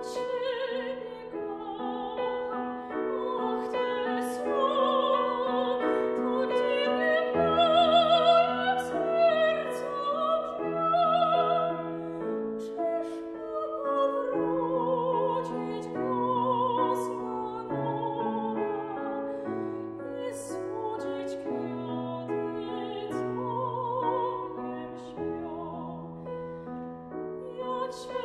Ciebie kocham, ach, te słowa, tak dziwnie w moim sercu brzmią. Czyż ma powrócić wiosna nowa i zbudzić kwiaty, co w nim śpią? Ja Cię